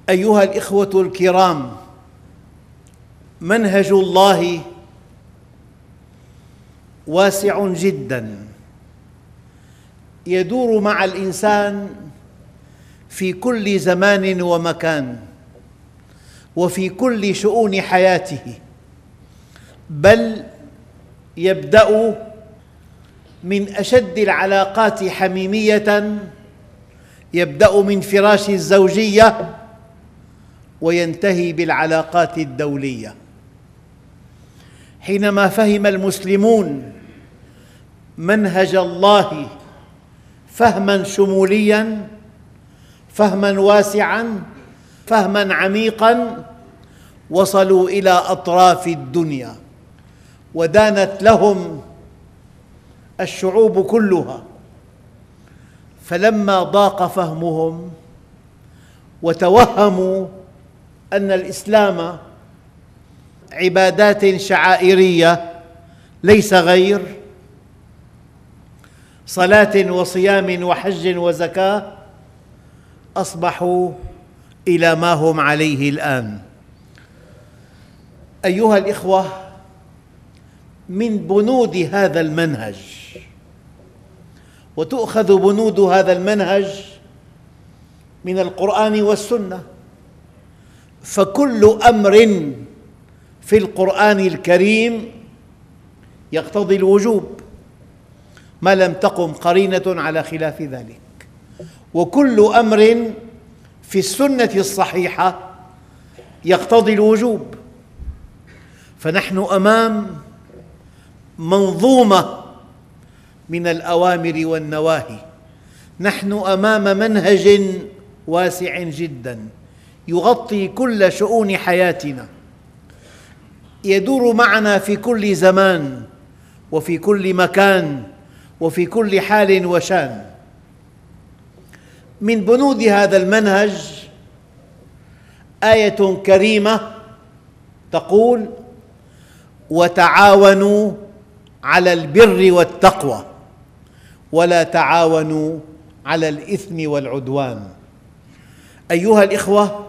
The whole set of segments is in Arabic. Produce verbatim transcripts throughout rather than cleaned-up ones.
أيها الإخوة الكرام، منهج الله واسع جداً، يدور مع الإنسان في كل زمان ومكان وفي كل شؤون حياته، بل يبدأ من أشد العلاقات حميمية، يبدأ من فراش الزوجية وينتهي بالعلاقات الدولية. حينما فهم المسلمون منهج الله فهماً شمولياً، فهماً واسعاً، فهماً عميقاً، وصلوا إلى أطراف الدنيا ودانت لهم الشعوب كلها. فلما ضاق فهمهم وتوهموا أن الإسلام عبادات شعائرية ليس غير، صلاة وصيام وحج وزكاة، أصبحوا إلى ما هم عليه الآن. أيها الإخوة، من بنود هذا المنهج، وتؤخذ بنود هذا المنهج من القرآن والسنة، فكل أمر في القرآن الكريم يقتضي الوجوب ما لم تقم قرينة على خلاف ذلك، وكل أمر في السنة الصحيحة يقتضي الوجوب. فنحن أمام منظومة من الأوامر والنواهي، نحن أمام منهج واسع جداً يغطي كل شؤون حياتنا، يدور معنا في كل زمان وفي كل مكان وفي كل حال وشان. من بنود هذا المنهج آية كريمة تقول: وتعاونوا على البر والتقوى ولا تعاونوا على الإثم والعدوان. أيها الإخوة،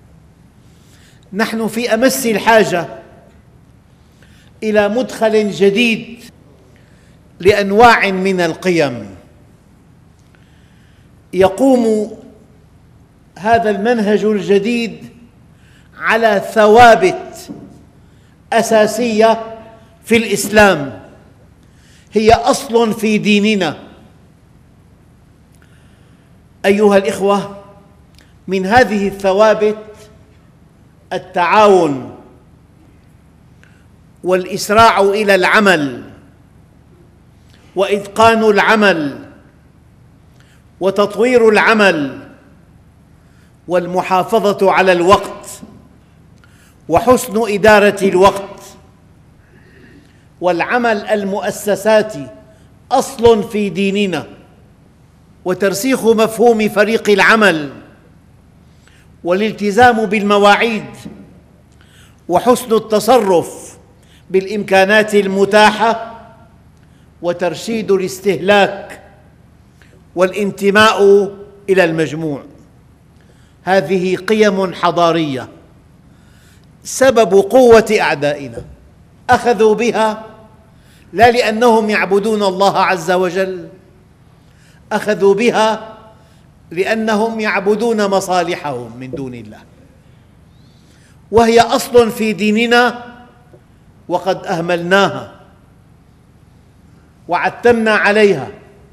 نحن في أمس الحاجة إلى مدخل جديد لأنواع من القيم. يقوم هذا المنهج الجديد على ثوابت أساسية في الإسلام، هي أصل في ديننا. أيها الإخوة، من هذه الثوابت التعاون والإسراع إلى العمل وإتقان العمل وتطوير العمل والمحافظة على الوقت وحسن إدارة الوقت. والعمل المؤسساتي أصل في ديننا، وترسيخ مفهوم فريق العمل والالتزام بالمواعيد وحسن التصرف بالإمكانات المتاحة وترشيد الاستهلاك والانتماء إلى المجموع. هذه قيم حضارية سبب قوة أعدائنا، أخذوا بها لا لأنهم يعبدون الله عز وجل، أخذوا بها لأنهم يعبدون مصالحهم من دون الله، وهي أصل في ديننا وقد أهملناها وعتمنا عليها.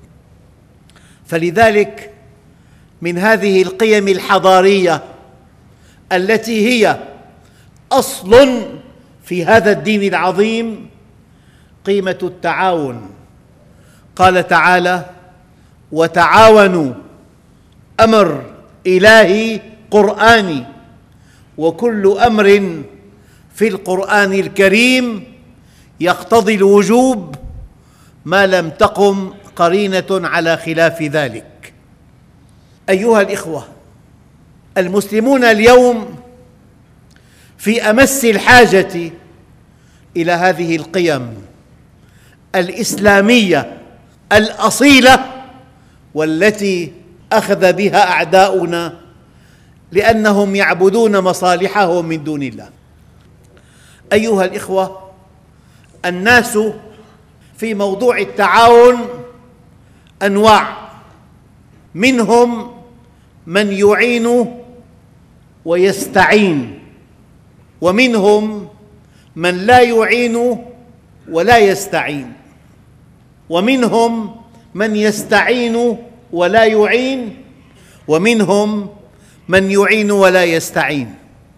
فلذلك من هذه القيم الحضارية التي هي أصل في هذا الدين العظيم قيمة التعاون. قال تعالى: وتعاونوا، أمر إلهي قرآني، وكل أمر في القرآن الكريم يقتضي الوجوب ما لم تقم قرينة على خلاف ذلك. أيها الإخوة، المسلمون اليوم في أمس الحاجة إلى هذه القيم الإسلامية الأصيلة والتي أخذ بها أعداؤنا لأنهم يعبدون مصالحهم من دون الله. أيها الإخوة، الناس في موضوع التعاون أنواع، منهم من يعين ويستعين، ومنهم من لا يعين ولا يستعين، ومنهم من يستعين ولا يعين، ومنهم من يعين ولا يستعين.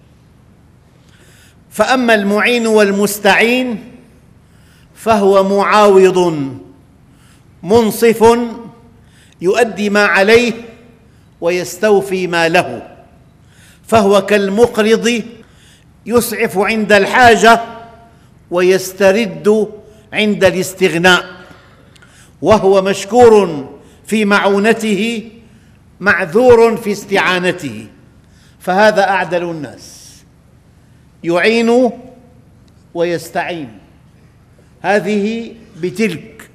فأما المعين والمستعين فهو معاوض منصف يؤدي ما عليه ويستوفي ما له، فهو كالمقرض يسعف عند الحاجة ويسترد عند الاستغناء، وهو مشكور في معونته معذور في استعانته، فهذا أعدل الناس، يعين ويستعين، هذه بتلك.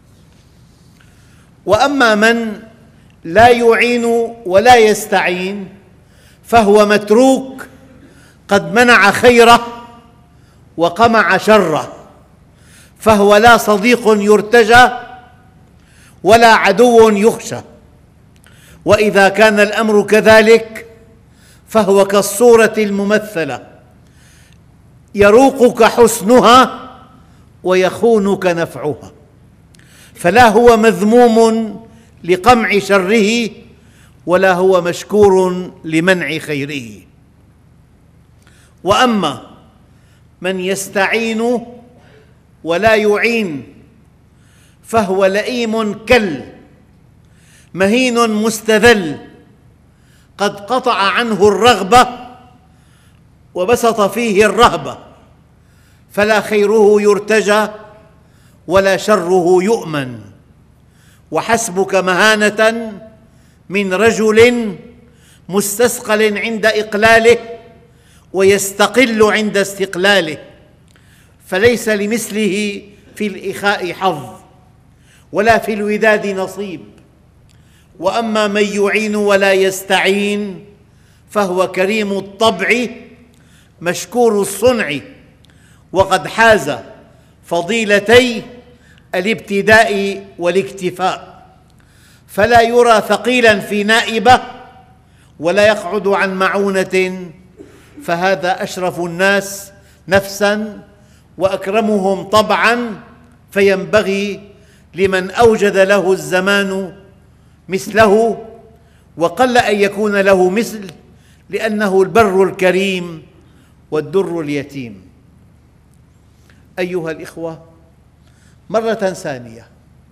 وأما من لا يعين ولا يستعين فهو متروك قد منع خيره وقمع شره، فهو لا صديق يرتجى ولا عدو يخشى. وإذا كان الأمر كذلك فهو كالصورة الممثلة، يروقك حسنها ويخونك نفعها، فلا هو مذموم لقمع شره ولا هو مشكور لمنع خيره. وأما من يستعين ولا يعين فهو لئيم كل مهين مستذل، قد قطع عنه الرغبة وبسط فيه الرهبة، فلا خيره يرتجى ولا شره يؤمن. وحسبك مهانة من رجل مستثقل عند إقلاله ويستقل عند استقلاله، فليس لمثله في الإخاء حظ ولا في الوداد نصيب. وأما من يعين ولا يستعين فهو كريم الطبع مشكور الصنع، وقد حاز فضيلتي الابتداء والاكتفاء، فلا يرى ثقيلا في نائبة ولا يقعد عن معونة، فهذا أشرف الناس نفسا وأكرمهم طبعا، فينبغي لمن أوجد له الزمان مثله، وقل أن يكون له مثل، لأنه البر الكريم والدر اليتيم. أيها الإخوة، مرة ثانية،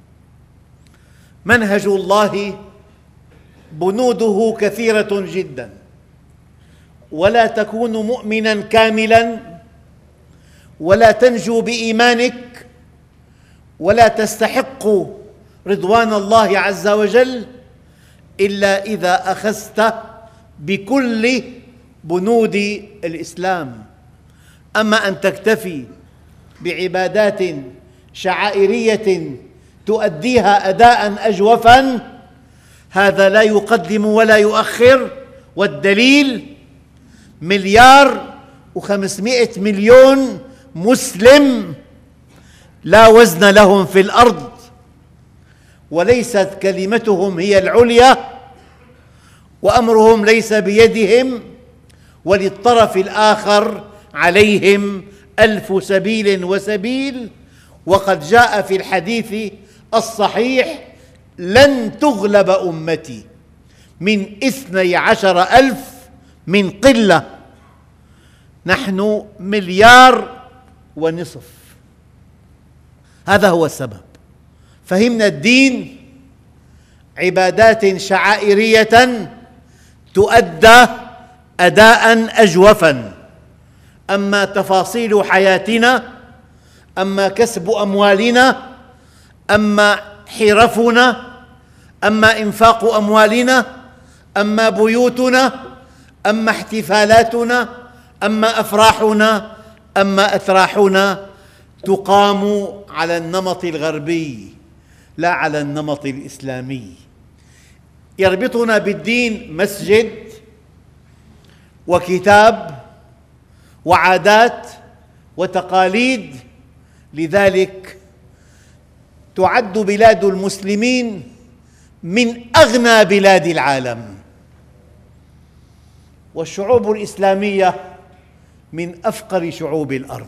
منهج الله بنوده كثيرة جدا، ولا تكون مؤمنا كاملا ولا تنجو بإيمانك ولا تستحق رضوان الله عز وجل إلا إذا أخذت بكل بنود الإسلام. أما أن تكتفي بعبادات شعائرية تؤديها أداء أجوفا، هذا لا يقدم ولا يؤخر، والدليل مليار وخمسمائة مليون مسلم لا وزن لهم في الأرض، وليست كلمتهم هي العليا، وأمرهم ليس بيدهم، وللطرف الآخر عليهم ألف سبيل وسبيل. وقد جاء في الحديث الصحيح: لن تغلب أمتي من اثني عشر ألف من قلة، نحن مليار ونصف. هذا هو السبب. فهمنا الدين عبادات شعائرية تؤدى أداء أجوفا، أما تفاصيل حياتنا، أما كسب أموالنا، أما حرفنا، أما إنفاق أموالنا، أما بيوتنا، أما احتفالاتنا، أما أفراحنا، أما أتراحنا، تقام على النمط الغربي لا على النمط الإسلامي. يربطنا بالدين مسجد، وكتاب وعادات وتقاليد. لذلك تعد بلاد المسلمين من أغنى بلاد العالم، والشعوب الإسلامية من أفقر شعوب الأرض،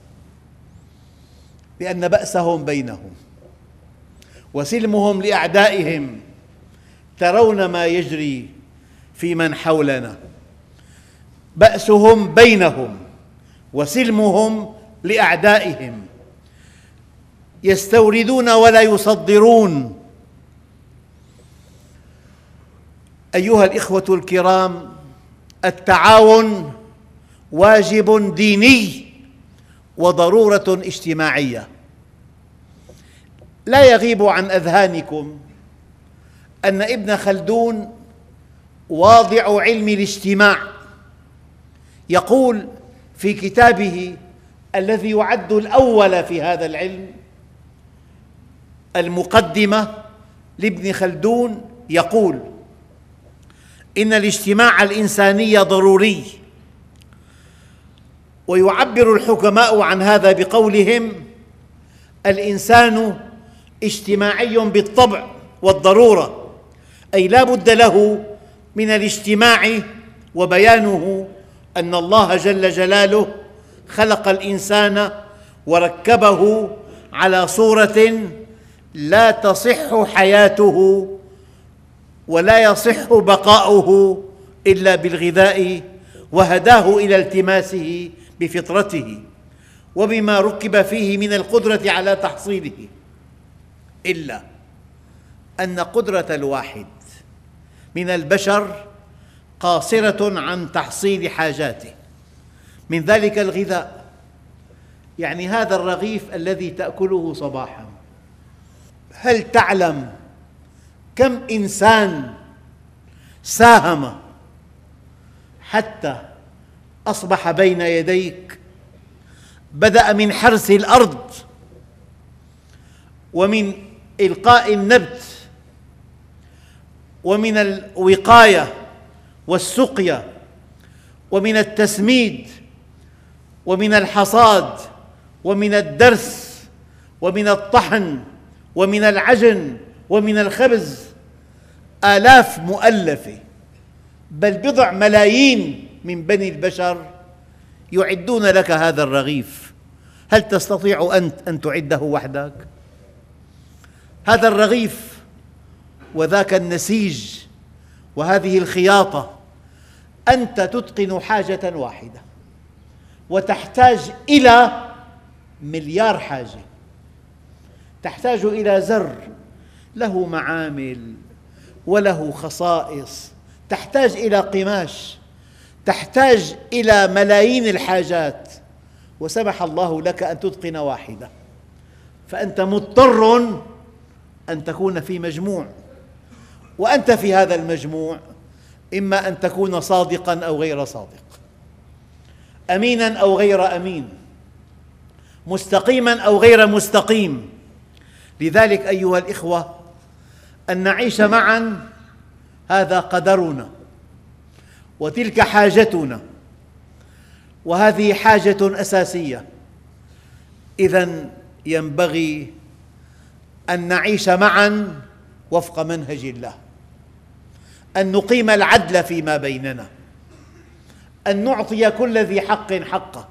لأن بأسهم بينهم وسلمهم لأعدائهم. ترون ما يجري في من حولنا، بأسهم بينهم وسلمهم لأعدائهم، يستوردون ولا يصدرون. أيها الإخوة الكرام، التعاون واجب ديني وضرورة اجتماعية. لا يغيب عن أذهانكم أن ابن خلدون واضع علم الاجتماع يقول في كتابه الذي يعد الأول في هذا العلم، المقدمة لابن خلدون، يقول: إن الاجتماع الإنساني ضروري. ويعبر الحكماء عن هذا بقولهم: الإنسان اجتماعي بالطبع والضرورة، أي لا بد له من الاجتماع. وبيانه أن الله جل جلاله خلق الإنسان وركبه على صورة لا تصح حياته ولا يصح بقاؤه إلا بالغذاء، وهداه إلى التماسه بفطرته وبما ركب فيه من القدرة على تحصيله، إلا أن قدرة الواحد من البشر قاصرة عن تحصيل حاجاته، من ذلك الغذاء. يعني هذا الرغيف الذي تأكله صباحاً، هل تعلم كم إنسان ساهم حتى أصبح بين يديك؟ بدأ من حرث الأرض ومن إلقاء النبت ومن الوقاية والسقيا ومن التسميد ومن الحصاد ومن الدرس ومن الطحن ومن العجن ومن الخبز. آلاف مؤلفة، بل بضع ملايين من بني البشر يعدون لك هذا الرغيف. هل تستطيع أنت أن تعده وحدك؟ هذا الرغيف وذاك النسيج وهذه الخياطة، أنت تتقن حاجة واحدة وتحتاج إلى مليار حاجة. تحتاج إلى زر له معامل وله خصائص، تحتاج إلى قماش، تحتاج إلى ملايين الحاجات، وسمح الله لك أن تتقن واحدة، فأنت مضطر أن تكون في مجموع، وأنت في هذا المجموع إما أن تكون صادقاً أو غير صادق، أميناً أو غير أمين، مستقيماً أو غير مستقيم. لذلك أيها الإخوة، أن نعيش معاً هذا قدرنا، وتلك حاجتنا، وهذه حاجة أساسية. إذن ينبغي أن نعيش معاً وفق منهج الله، أن نقيم العدل فيما بيننا، أن نعطي كل ذي حق حقه.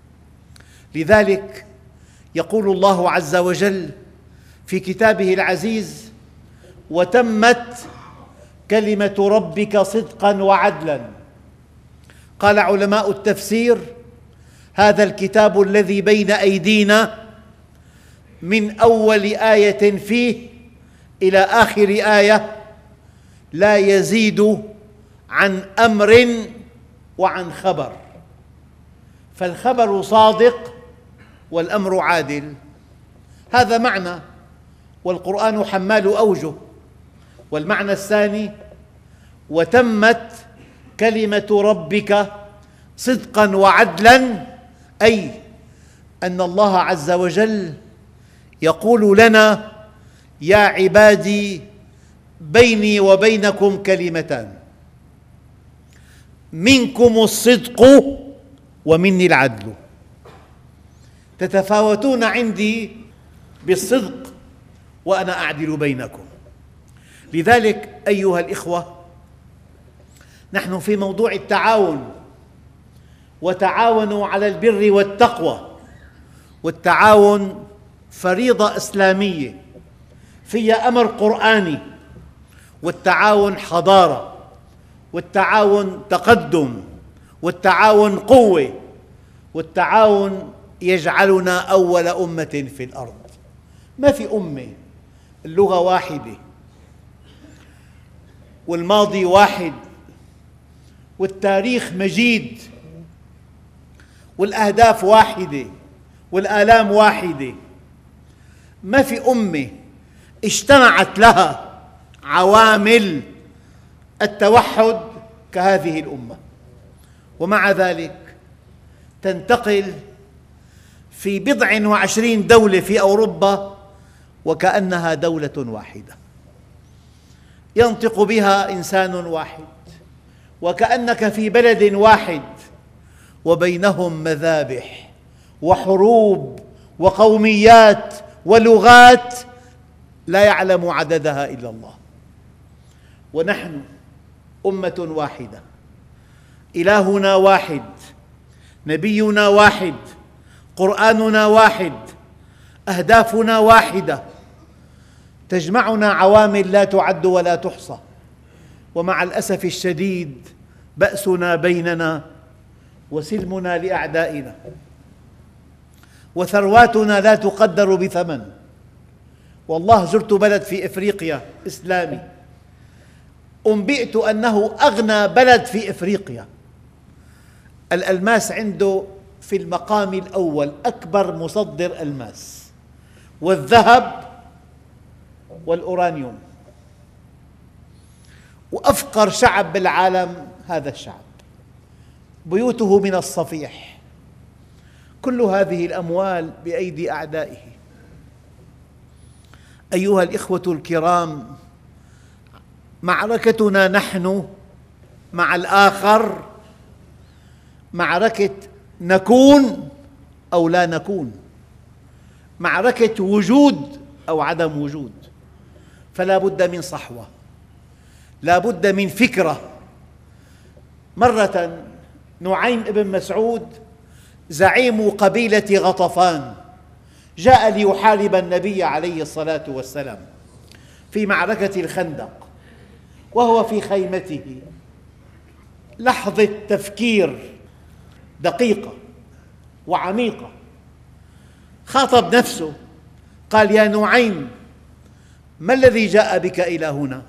لذلك يقول الله عز وجل في كتابه العزيز: وتمت كلمة ربك صدقاً وعدلاً. قال علماء التفسير: هذا الكتاب الذي بين أيدينا من أول آية فيه إلى آخر آية لا يزيد عن أمر وعن خبر، فالخبر صادق والأمر عادل. هذا معنى، والقرآن حمال أوجه. والمعنى الثاني: وتمت كلمة ربك صدقاً وعدلاً، أي أن الله عز وجل يقول لنا: يا عبادي بيني وبينكم كلمتان، منكم الصدق ومني العدل. تتفاوتون عندي بالصدق وأنا أعدل بينكم. لذلك أيها الإخوة، نحن في موضوع التعاون، وتعاونوا على البر والتقوى، والتعاون فريضة إسلامية فيها أمر قرآني، والتعاون حضارة، والتعاون تقدم، والتعاون قوة، والتعاون يجعلنا أول أمة في الأرض. ما في أمة اللغة واحدة والماضي واحد والتاريخ مجيد والأهداف واحدة والآلام واحدة. ما في أمة اجتمعت لها عوامل التوحد كهذه الأمة، ومع ذلك تنتقل في بضع وعشرين دولة في أوروبا وكأنها دولة واحدة، ينطق بها إنسان واحد، وكأنك في بلد واحد، وبينهم مذابح وحروب وقوميات ولغات لا يعلم عددها إلا الله. ونحن أمة واحدة، إلهنا واحد، نبينا واحد، قرآننا واحد، أهدافنا واحدة، تجمعنا عوامل لا تعد ولا تحصى، ومع الأسف الشديد بأسنا بيننا وسلمنا لأعدائنا، وثرواتنا لا تقدر بثمن. والله زرت بلد في إفريقيا إسلامي، أنبئت أنه أغنى بلد في إفريقيا. الألماس عنده في المقام الأول، أكبر مصدر ألماس، والذهب والأورانيوم، وأفقر شعب بالعالم هذا الشعب، بيوته من الصفيح. كل هذه الأموال بأيدي أعدائه. أيها الإخوة الكرام، معركتنا نحن مع الآخر معركة نكون أو لا نكون، معركة وجود أو عدم وجود. فلا بد من صحوة، لا بد من فكرة. مرة نعيم بن مسعود زعيم قبيلة غطفان جاء ليحارب النبي عليه الصلاة والسلام في معركة الخندق، وهو في خيمته. لحظة تفكير دقيقة وعميقة، خاطب نفسه قال: يا نعيم، ما الذي جاء بك إلى هنا؟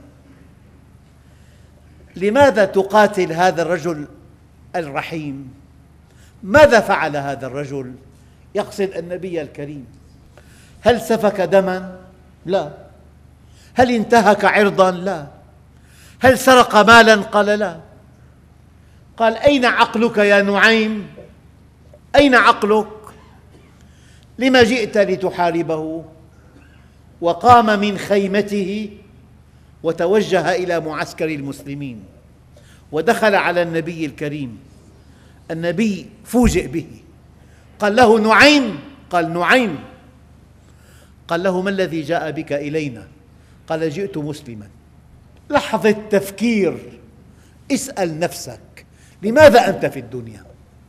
لماذا تقاتل هذا الرجل الرحيم؟ ماذا فعل هذا الرجل؟ يقصد النبي الكريم. هل سفك دما؟ لا. هل انتهك عرضا؟ لا. هل سرق مالا؟ قال لا. قال: أين عقلك يا نعيم؟ أين عقلك؟ لما جئت لتحاربه؟ وقام من خيمته وتوجه إلى معسكر المسلمين، ودخل على النبي الكريم. النبي فوجئ به، قال له: نعيم؟ قال: نعيم. قال له: ما الذي جاء بك إلينا؟ قال: جئت مسلما. لحظة تفكير، اسأل نفسك: لماذا أنت في الدنيا؟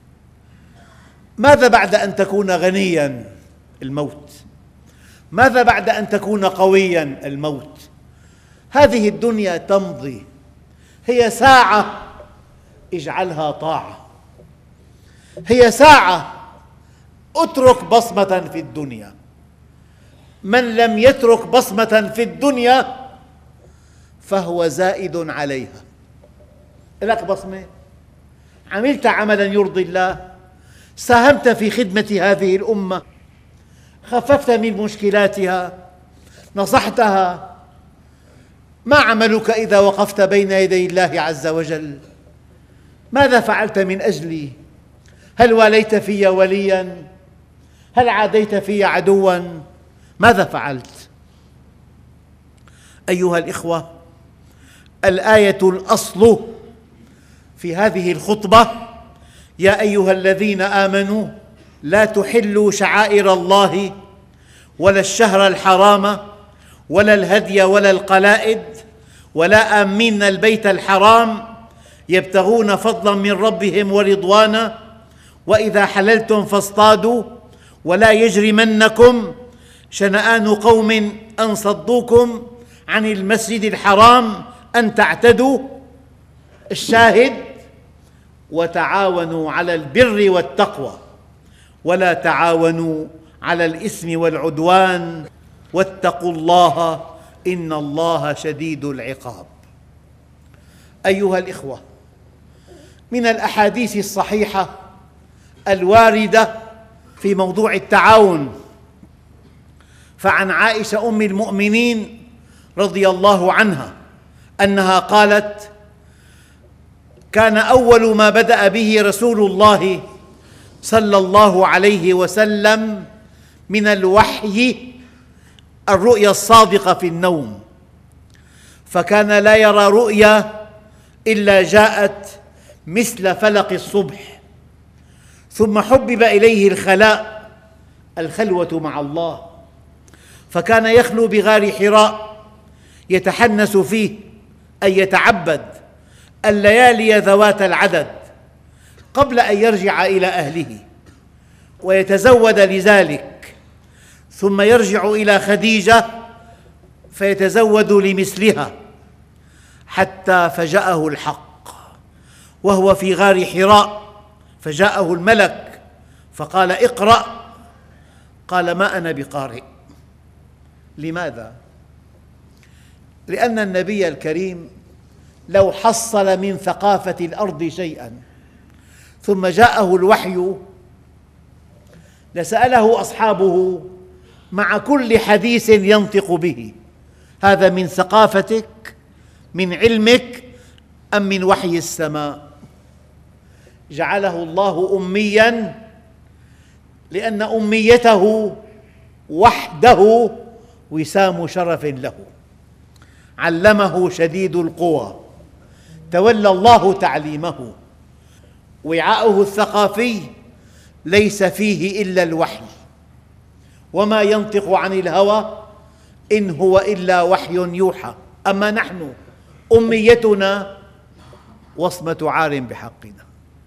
ماذا بعد أن تكون غنياً؟ الموت. ماذا بعد أن تكون قوياً؟ الموت. هذه الدنيا تمضي، هي ساعة اجعلها طاعة، هي ساعة اترك بصمة في الدنيا. من لم يترك بصمة في الدنيا فهو زائد عليها. لك بصمة، عملت عملاً يرضي الله، ساهمت في خدمة هذه الأمة، خففت من مشكلاتها، نصحتها. ما عملك إذا وقفت بين يدي الله عز وجل؟ ماذا فعلت من أجلي؟ هل واليت في ولياً؟ هل عاديت في عدواً؟ ماذا فعلت؟ أيها الإخوة، الآية الأصل في هذه الخطبة: يا أيها الذين آمنوا لا تحلوا شعائر الله ولا الشهر الحرام ولا الهدي ولا القلائد ولا آمين البيت الحرام يبتغون فضلا من ربهم ورضوانا وإذا حللتم فاصطادوا ولا يجرمنكم شنآن قوم أن صدوكم عن المسجد الحرام أن تعتدوا. الشاهد: وتعاونوا على البر والتقوى ولا تعاونوا على الإثم والعدوان واتقوا الله إن الله شديد العقاب. أيها الإخوة، من الأحاديث الصحيحة الواردة في موضوع التعاون، فعن عائشة أم المؤمنين رضي الله عنها أنها قالت: كان أول ما بدأ به رسول الله صلى الله عليه وسلم من الوحي الرؤيا الصادقة في النوم، فكان لا يرى رؤيا إلا جاءت مثل فلق الصبح، ثم حبب إليه الخلاء الخلوة مع الله، فكان يخلو بغار حراء يتحنس فيه أي يتعبد الليالي ذوات العدد قبل أن يرجع إلى أهله ويتزود لذلك، ثم يرجع إلى خديجة فيتزود لمثلها، حتى فجأه الحق وهو في غار حراء، فجاءه الملك فقال: اقرأ. قال: ما أنا بقارئ. لماذا؟ لأن النبي الكريم لو حصل من ثقافة الأرض شيئاً ثم جاءه الوحي لسأله أصحابه مع كل حديث ينطق به: هذا من ثقافتك، من علمك، أم من وحي السماء؟ جعله الله أمياً لأن أميته وحده وسام شرف له. علمه شديد القوى، تولى الله تعليمه، وعاؤه الثقافي ليس فيه إلا الوحي، وما ينطق عن الهوى إن هو إلا وحي يوحى. أما نحن أميتنا وصمة عار بحقنا،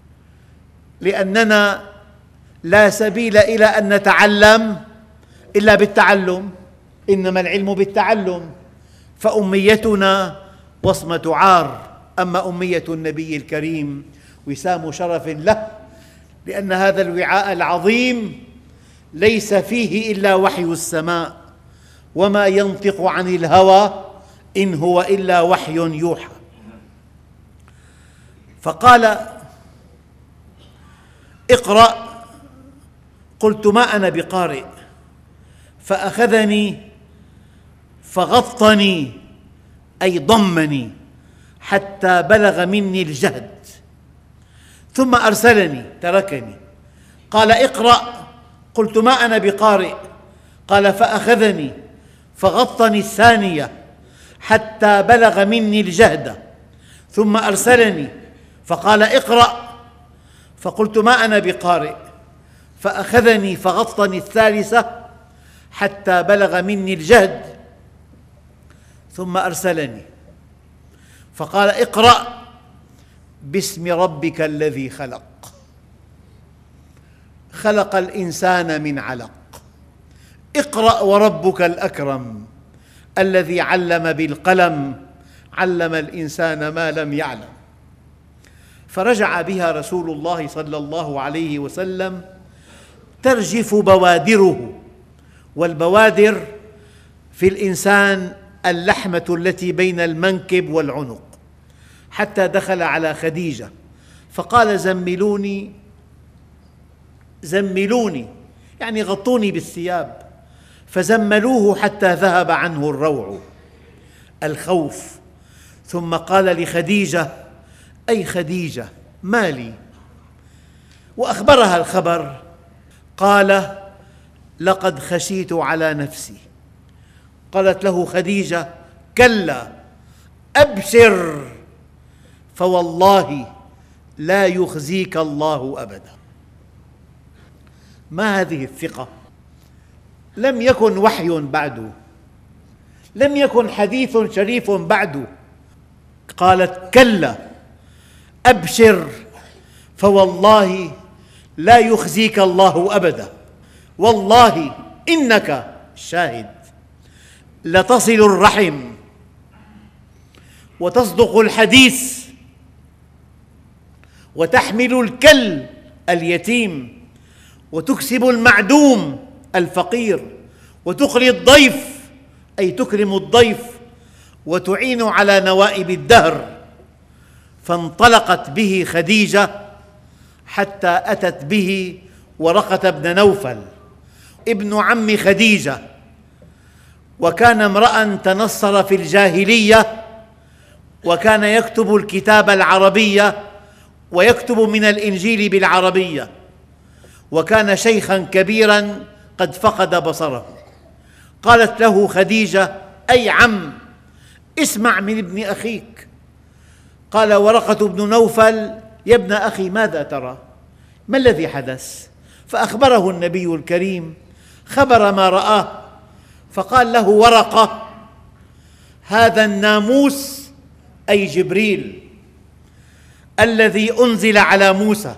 لأننا لا سبيل إلى أن نتعلم إلا بالتعلم، إنما العلم بالتعلم، فأميتنا وصمة عار. أما أمية النبي الكريم وسام شرف له، لأن هذا الوعاء العظيم ليس فيه إلا وحي السماء، وما ينطق عن الهوى إن هو إلا وحي يوحى. فقال: اقرأ. قلت: ما أنا بقارئ. فأخذني فغطني أي ضمني حتى بلغ مني الجهد، ثم أرسلني تركني. قال: اقرأ. قلت: ما أنا بقارئ. قال: فأخذني فغطني الثانية حتى بلغ مني الجهد، ثم أرسلني فقال: اقرأ. فقلت: ما أنا بقارئ. فأخذني فغطني الثالثة حتى بلغ مني الجهد، ثم أرسلني فقال: اقرأ باسم ربك الذي خلق، خلق الإنسان من علق، اقرأ وربك الأكرم الذي علم بالقلم، علم الإنسان ما لم يعلم. فرجع بها رسول الله صلى الله عليه وسلم ترجف بوادره، والبوادر في الإنسان اللحمة التي بين المنكب والعنق، حتى دخل على خديجة فقال: زملوني زملوني، يعني غطوني بالثياب، فزملوه حتى ذهب عنه الروع الخوف. ثم قال لخديجة: أي خديجة، ما لي؟ وأخبرها الخبر. قال: لقد خشيت على نفسي. قالت له خديجة: كلا، أبشر، فوالله لا يخزيك الله أبدا. ما هذه الثقة؟ لم يكن وحي بعده، لم يكن حديث شريف بعده. قالت: كلا أبشر فوالله لا يخزيك الله أبدا، والله إنك شاهد لتصل الرحم وتصدق الحديث وتحمل الكل اليتيم وتكسب المعدوم الفقير وتقري الضيف أي تكرم الضيف وتعين على نوائب الدهر. فانطلقت به خديجة حتى أتت به ورقة بن نوفل ابن عم خديجة، وكان امرأ تنصر في الجاهلية، وكان يكتب الكتاب العربية ويكتب من الإنجيل بالعربية، وكان شيخاً كبيراً قد فقد بصره. قالت له خديجة: أي عم، اسمع من ابن أخيك. قال ورقة بن نوفل: يا ابن أخي، ماذا ترى؟ ما الذي حدث؟ فأخبره النبي الكريم خبر ما رآه، فقال له ورقة: هذا الناموس أي جبريل الذي أنزل على موسى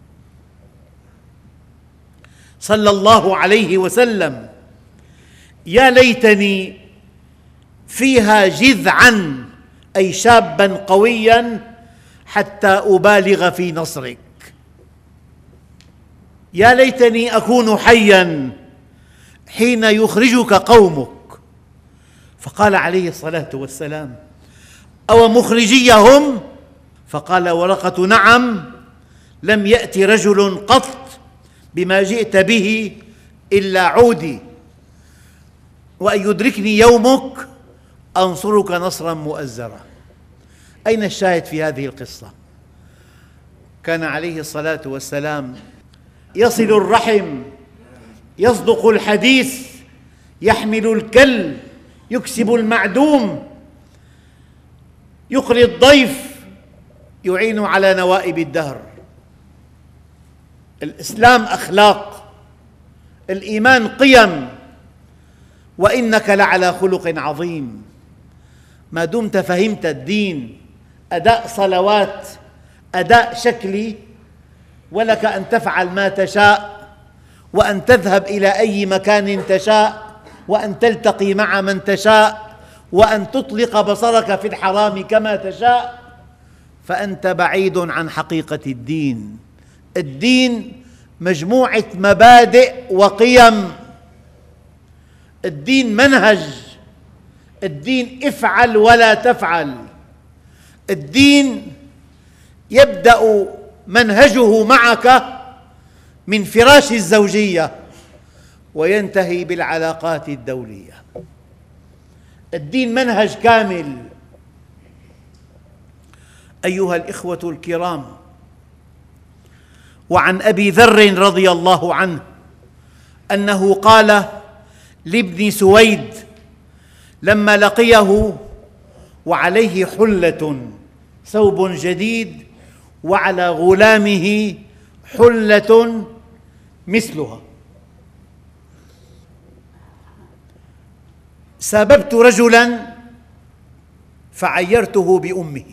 صلى الله عليه وسلم، يا ليتني فيها جذعاً أي شاباً قوياً حتى أبالغ في نصرك، يا ليتني أكون حياً حين يخرجك قومك. فقال عليه الصلاة والسلام: أو مخرجيهم؟ فقال ورقة: نعم، لم يأتي رجل قط بما جئت به إلا عودي، وأن يدركني يومك أنصرك نصراً مؤزراً. أين الشاهد في هذه القصة؟ كان عليه الصلاة والسلام يصل الرحم، يصدق الحديث، يحمل الكل، يكسب المعدوم، يقري الضيف، يعين على نوائب الدهر. الإسلام أخلاق، الإيمان قيم، وإنك لعلى خلق عظيم. ما دمت فهمت الدين أداء صلوات، أداء شكلي، ولك أن تفعل ما تشاء، وأن تذهب إلى أي مكان تشاء، وأن تلتقي مع من تشاء، وأن تطلق بصرك في الحرام كما تشاء، فأنت بعيد عن حقيقة الدين. الدين مجموعة مبادئ وقيم، الدين منهج، الدين افعل ولا تفعل. الدين يبدأ منهجه معك من فراش الزوجية وينتهي بالعلاقات الدولية. الدين منهج كامل. أيها الإخوة الكرام، وعن أبي ذر رضي الله عنه أنه قال لابن سويد لما لقيه وعليه حلة، ثوب جديد، وعلى غلامه حلة مثلها: ساببت رجلاً فعيرته بأمه.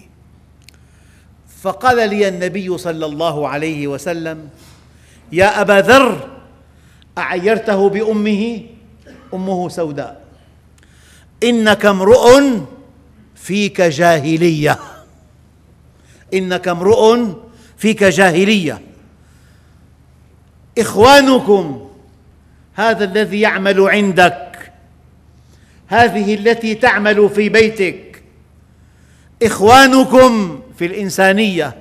فقال لي النبي صلى الله عليه وسلم: يا أبا ذر، أعيرته بأمه؟ أمه سوداء. إنك امرؤ فيك جاهلية، إنك امرؤ فيك جاهلية. إخوانكم، هذا الذي يعمل عندك، هذه التي تعمل في بيتك، إخوانكم في الإنسانية،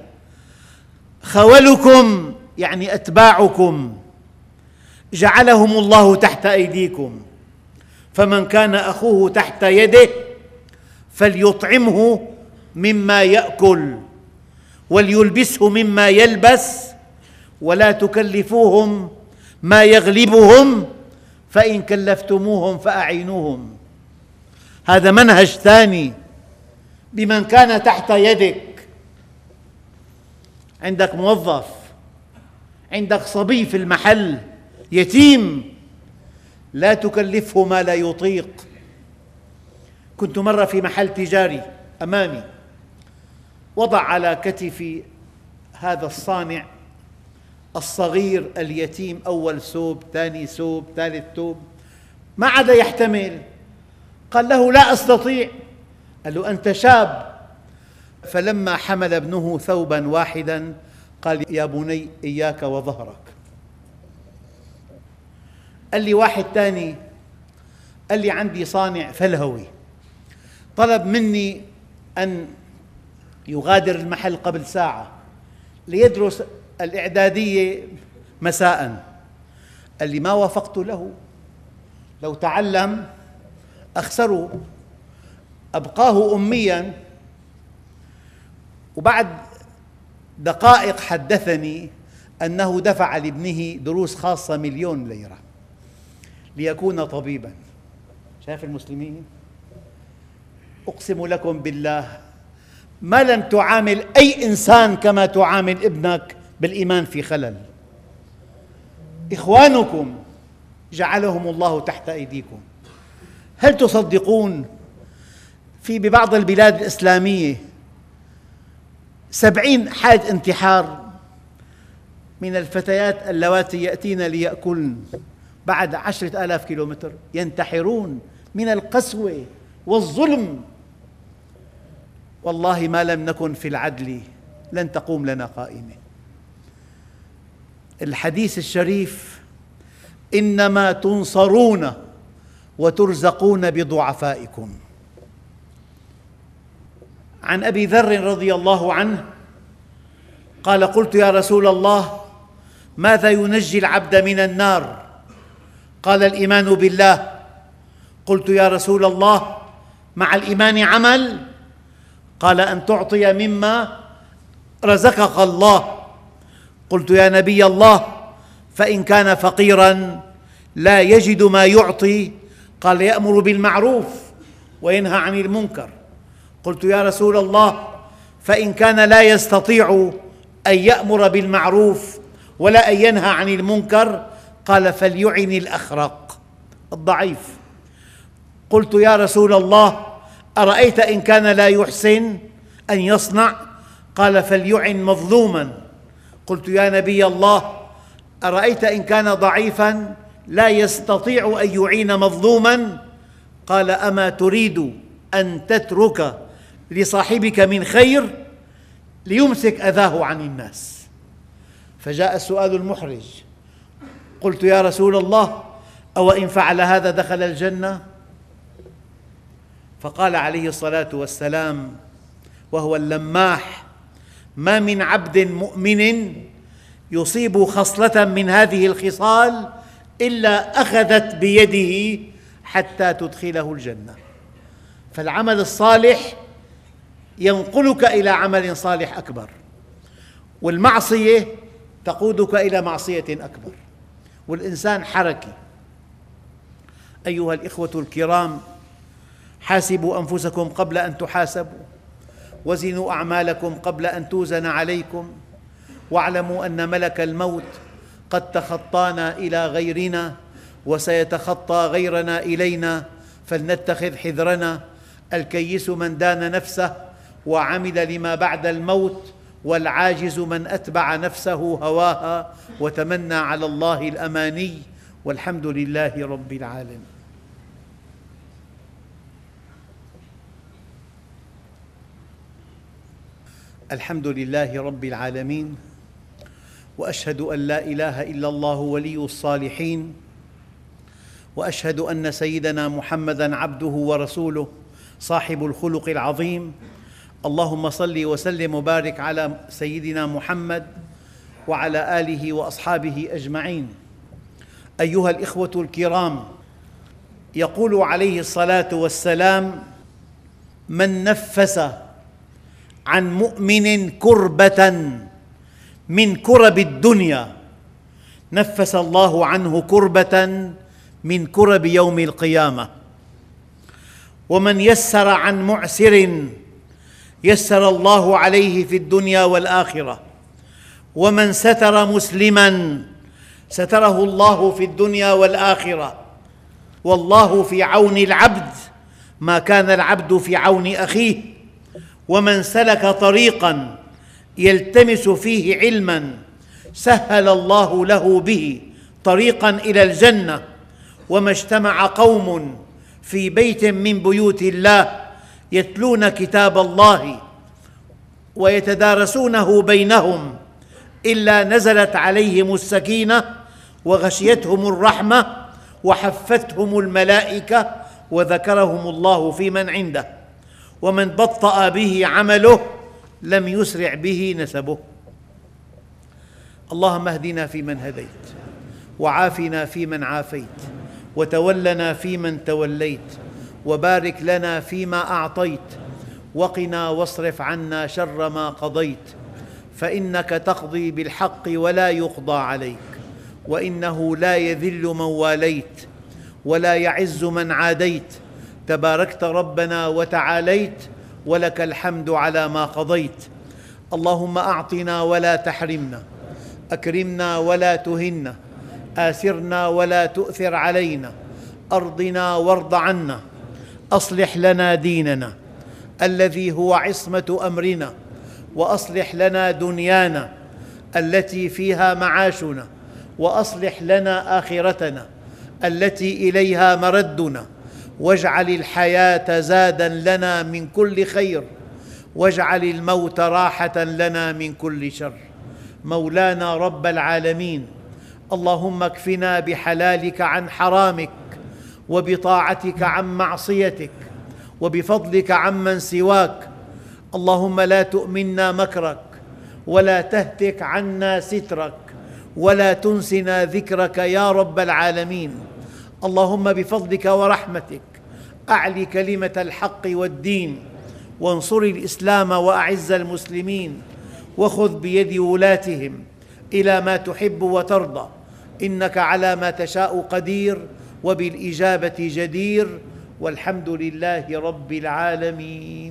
خولكم يعني أتباعكم، جعلهم الله تحت أيديكم، فمن كان أخوه تحت يده فليطعمه مما يأكل وليلبسه مما يلبس، ولا تكلفوهم ما يغلبهم، فإن كلفتموهم فأعينوهم. هذا منهج ثاني بمن كان تحت يدك. عندك موظف، عندك صبي في المحل يتيم، لا تكلفه ما لا يطيق. كنت مرة في محل تجاري أمامي، وضع على كتفي هذا الصانع الصغير اليتيم أول ثوب، ثاني ثوب، ثالث ثوب، ما عاد يحتمل. قال له: لا أستطيع. قال له: أنت شاب. فلما حمل ابنه ثوبا واحدا قال: يا بني إياك وظهرك. قال لي واحد ثاني، قال لي: عندي صانع فلهوي طلب مني أن يغادر المحل قبل ساعة ليدرس الإعدادية مساء. قال لي: ما وافقت له، لو تعلم أخسره، أبقاه أمياً. وبعد دقائق حدثني أنه دفع لابنه دروس خاصة مليون ليرة ليكون طبيباً. شايف المسلمين؟ أقسم لكم بالله ما لن تعامل أي إنسان كما تعامل ابنك بالإيمان في خلل. إخوانكم جعلهم الله تحت أيديكم. هل تصدقون في ببعض البلاد الإسلامية سبعين حالة انتحار من الفتيات اللواتي يأتين ليأكلن بعد عشرة آلاف كيلومتر، ينتحرون من القسوة والظلم. والله ما لم نكن في العدل لن تقوم لنا قائمة. الحديث الشريف: إنما تنصرون وترزقون بضعفائكم. عن أبي ذر رضي الله عنه قال: قلت يا رسول الله ماذا ينجي العبد من النار؟ قال: الإيمان بالله. قلت يا رسول الله مع الإيمان عمل؟ قال: أن تعطي مما رزقك الله. قلت يا نبي الله فإن كان فقيراً لا يجد ما يعطي؟ قال: يأمر بالمعروف وينهى عن المنكر. قلت يا رسول الله فإن كان لا يستطيع أن يأمر بالمعروف ولا أن ينهى عن المنكر؟ قال: فليعن الأخرق الضعيف. قلت يا رسول الله أرأيت إن كان لا يحسن أن يصنع؟ قال: فليعن مظلوما. قلت يا نبي الله أرأيت إن كان ضعيفا لا يستطيع أن يعين مظلوما؟ قال: أما تريد أن تترك لصاحبك من خير ليمسك أذاه عن الناس؟ فجاء السؤال المحرج: قلت يا رسول الله أو إن فعل هذا دخل الجنة؟ فقال عليه الصلاة والسلام وهو اللماح: ما من عبد مؤمن يصيب خصلة من هذه الخصال إلا أخذت بيده حتى تدخله الجنة. فالعمل الصالح ينقلك إلى عمل صالح أكبر، والمعصية تقودك إلى معصية أكبر، والإنسان حركي. أيها الإخوة الكرام، حاسبوا أنفسكم قبل أن تحاسبوا، وزنوا أعمالكم قبل أن توزن عليكم، واعلموا أن ملك الموت قد تخطانا إلى غيرنا وسيتخطى غيرنا إلينا، فلنتخذ حذرنا. الكيس من دان نفسه وعمل لما بعد الموت، والعاجز من أتبع نفسه هواها وتمنى على الله الأماني، والحمد لله رب العالمين. الحمد لله رب العالمين، وأشهد أن لا إله إلا الله ولي الصالحين، وأشهد أن سيدنا محمداً عبده ورسوله صاحب الخلق العظيم. اللهم صل وسلم وبارك على سيدنا محمد وعلى آله وأصحابه أجمعين. أيها الإخوة الكرام، يقول عليه الصلاة والسلام: من نفس عن مؤمن كربة من كرب الدنيا نفس الله عنه كربة من كرب يوم القيامة. ومن يسر عن معسر يسر الله عليه في الدنيا والآخرة. ومن ستر مسلماً ستره الله في الدنيا والآخرة، والله في عون العبد ما كان العبد في عون أخيه. ومن سلك طريقاً يلتمس فيه علماً سهل الله له به طريقاً إلى الجنة. وما اجتمع قوم في بيت من بيوت الله يتلون كتاب الله ويتدارسونه بينهم إلا نزلت عليهم السكينة وغشيتهم الرحمة وحفتهم الملائكة وذكرهم الله في من عنده. ومن بطأ به عمله لم يسرع به نسبه. اللهم اهدنا فيمن هديت، وعافنا فيمن عافيت، وتولنا فيمن توليت، وبارك لنا فيما أعطيت، وقنا واصرف عنا شر ما قضيت، فإنك تقضي بالحق ولا يقضى عليك، وإنه لا يذل من واليت ولا يعز من عاديت، تباركت ربنا وتعاليت، ولك الحمد على ما قضيت. اللهم أعطنا ولا تحرمنا، أكرمنا ولا تهنا، آثرنا ولا تؤثر علينا، أرضنا وارض عنا، أصلح لنا ديننا الذي هو عصمة أمرنا، وأصلح لنا دنيانا التي فيها معاشنا، وأصلح لنا آخرتنا التي إليها مردنا، واجعل الحياة زادا لنا من كل خير، واجعل الموت راحة لنا من كل شر. مولانا رب العالمين، اللهم اكفنا بحلالك عن حرامك، وبطاعتك عن معصيتك، وبفضلك عمن سواك. اللهم لا تؤمنا مكرك، ولا تهتك عنا سترك، ولا تنسنا ذكرك يا رب العالمين. اللهم بفضلك ورحمتك أعل كلمة الحق والدين، وانصر الإسلام وأعز المسلمين، وخذ بيد ولاتهم إلى ما تحب وترضى، إنك على ما تشاء قدير وبالإجابة جدير، والحمد لله رب العالمين.